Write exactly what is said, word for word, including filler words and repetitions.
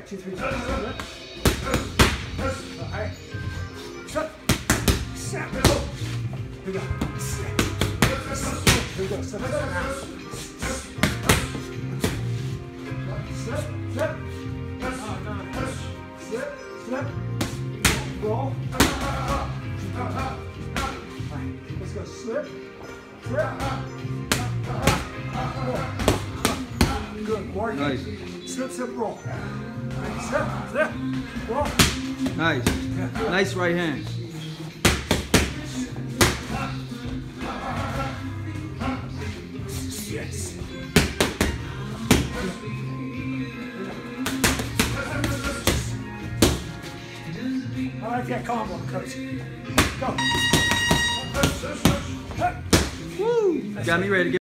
right, two, three, four. All right. Shut. Snap. Here we go. Snap. Here we go. Step, step, step, step. Step, step. Roll. All right, let's go. Slip. Slip. Good. More. Nice. Slip, slip, roll. Slip, slip, roll. Nice. Nice right hand. Yes. I like that combo, coach. Go. Woo! Got me ready to get